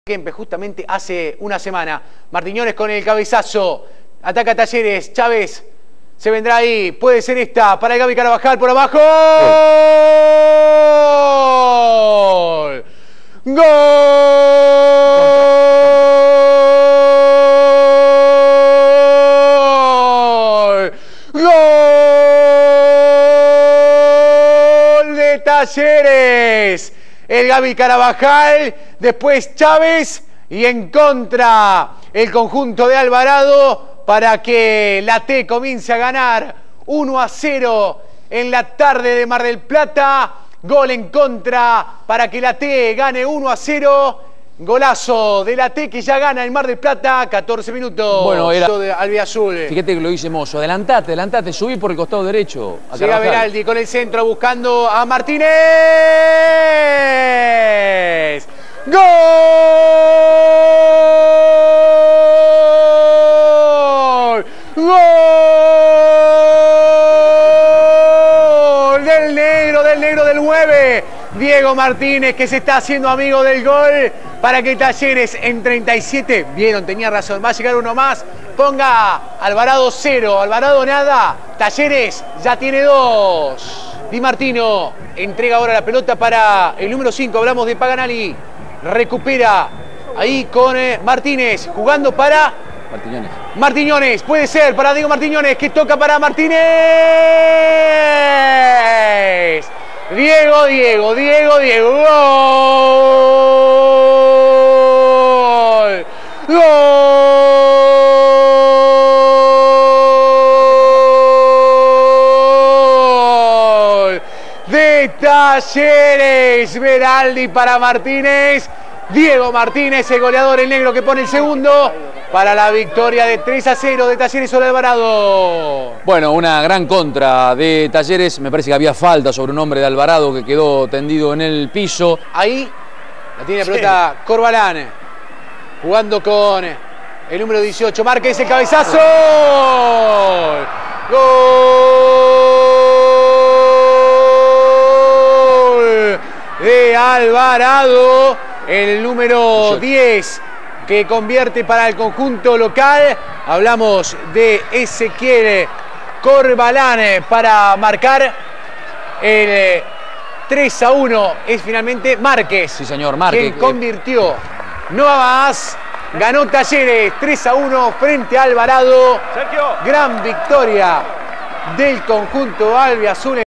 Kempe justamente hace una semana. Martiñones con el cabezazo. Ataca Talleres. Chávez se vendrá ahí. Puede ser esta para el Gaby Carabajal por abajo. ¡Gol! ¡Gol! ¡Gol de Talleres! El Gaby Carabajal, después Chávez y en contra el conjunto de Alvarado para que la T comience a ganar 1-0 en la tarde de Mar del Plata. Gol en contra para que la T gane 1-0. Golazo de la T que ya gana en Mar del Plata, 14 minutos. Bueno, era de albiazul. Fíjate que lo dice Mozo. Adelantate, subí por el costado derecho. Llega Beraldi con el centro buscando a Martínez. ¡Gol! ¡Gol! Del negro del 9. Diego Martínez, que se está haciendo amigo del gol para que Talleres en 37, vieron, tenía razón, va a llegar uno más, ponga Alvarado 0, Alvarado nada, Talleres ya tiene 2. Di Martino entrega ahora la pelota para el número 5, hablamos de Paganali, recupera ahí con Martínez, jugando para Martiñones, puede ser para Diego Martiñones, que toca para Martínez. Diego, gol, gol de Talleres, Beraldi para Martínez, Diego Martínez, el goleador, el negro que pone el segundo para la victoria de 3-0 de Talleres sobre Alvarado. Bueno, una gran contra de Talleres. Me parece que había falta sobre un hombre de Alvarado que quedó tendido en el piso. Ahí la tiene la pelota Corbalán, jugando con el número 18. Márquez, el cabezazo. Gol de Alvarado, el número 10. Que convierte para el conjunto local. Hablamos de Ezequiel Corbalán para marcar el 3-1. Es finalmente Márquez. Sí, señor, Márquez. Quien convirtió. No va más. Ganó Talleres 3-1 frente a Alvarado. Sergio. Gran victoria del conjunto albiazul.